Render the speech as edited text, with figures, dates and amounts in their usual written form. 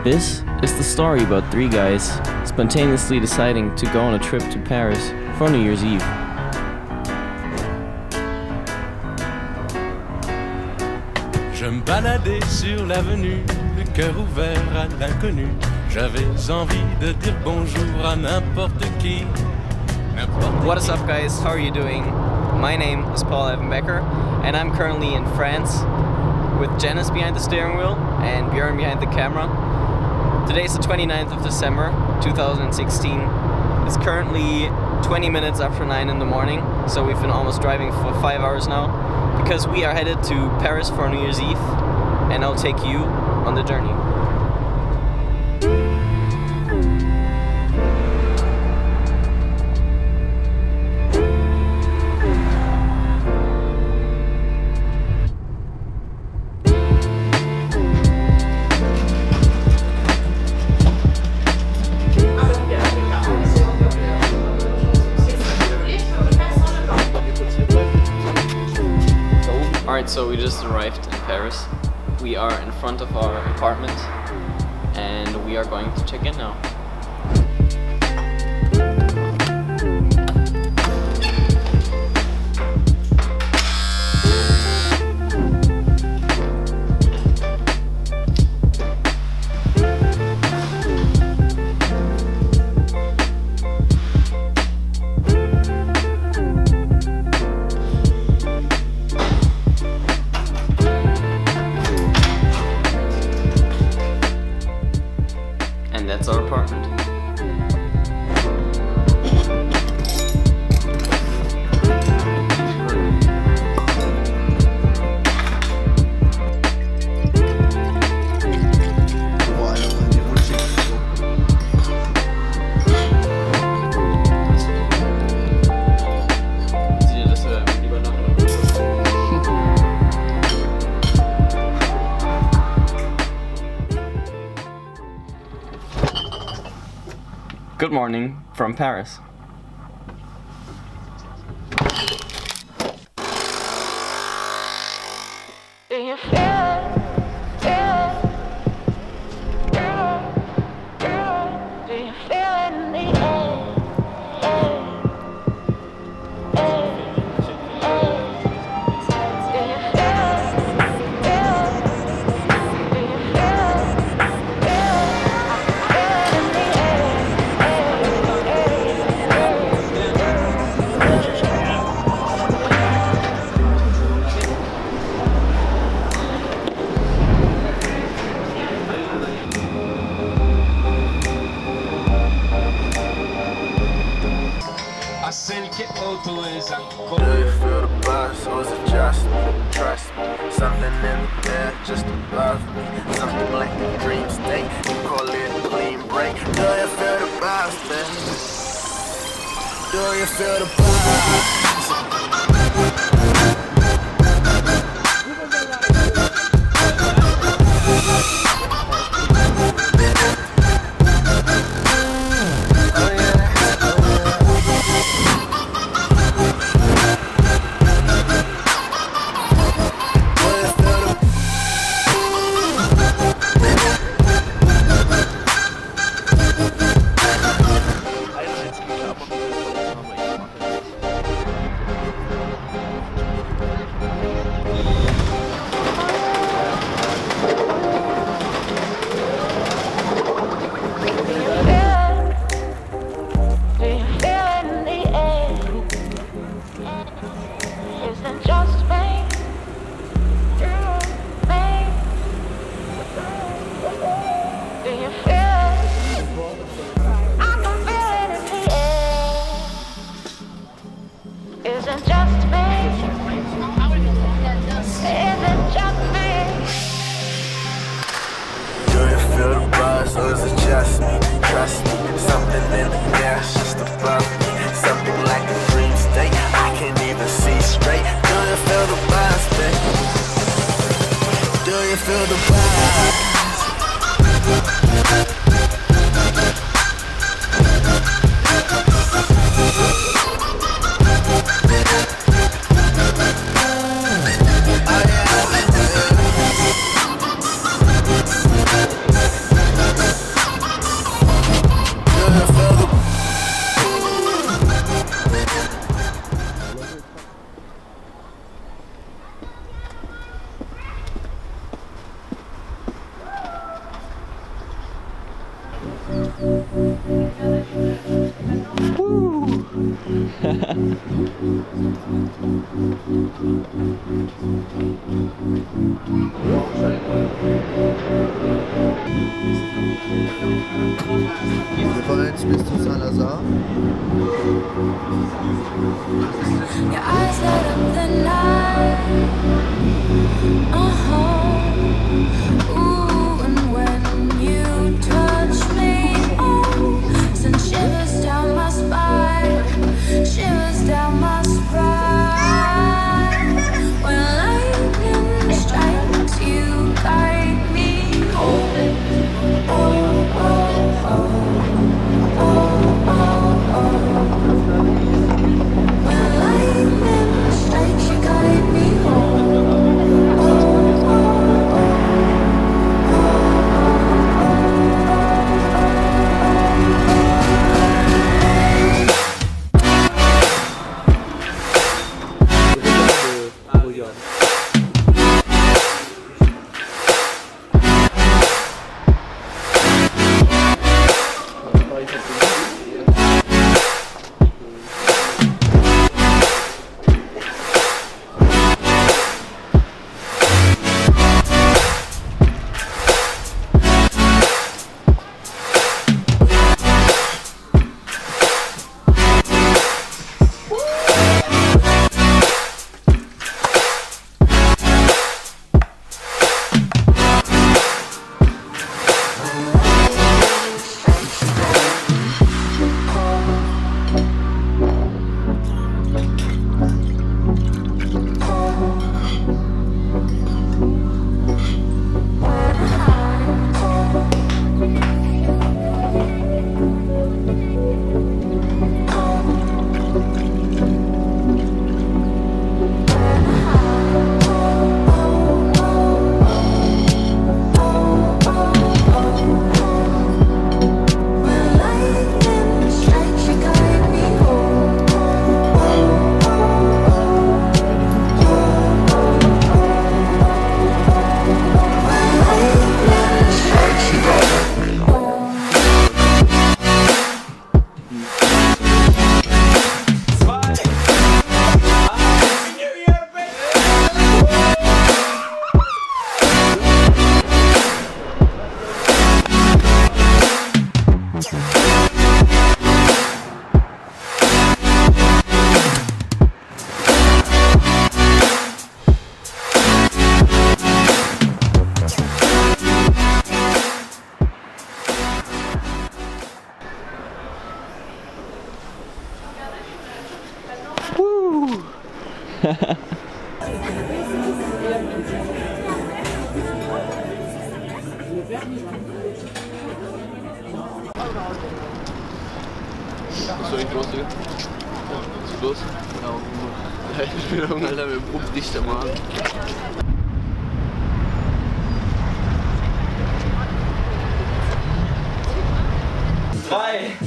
This is the story about three guys spontaneously deciding to go on a trip to Paris for New Year's Eve. Je me baladais sur l'avenue, le cœur ouvert à l'inconnu. J'avais envie de dire bonjour à n'importe qui. What is up, guys? How are you doing? My name is Paul Evenbecker and I'm currently in France with Janice behind the steering wheel and Björn behind the camera. Today is the 29th of December 2016. It's currently 20 minutes after 9 in the morning, so we've been almost driving for 5 hours now because we are headed to Paris for New Year's Eve, and I'll take you on the journey. Alright, so we just arrived in Paris. We are in front of our apartment and we are going to check in now. And that's our apartment. Good morning from Paris. Do you feel it? Do you feel it in the air? Do you feel the buzz, or is it just me? Trust me, something in the air just above me. Something like a dream state, you call it a clean break. Do you feel the buzz, baby? Do you feel the buzz? Or is it just me? Trust me, something in the air, it's just above me. Something like a dream state, I can't even see straight. Do you feel the buzz, babe? Do you feel the buzz? Oh yeah. Referenz bis zu Salazar. Your eyes light up the night. Ooh, and when you touch me, oh, send shivers down my spine, shivers down my spine. When lightning strikes, you guide me home. Oh, oh, oh, oh, oh, oh. When lightning strikes, you guide me home. Was soll ich los, Digga? Was ist los? Ja, ich bin Hunger, Alter, wir pumpen dich da mal an. Drei.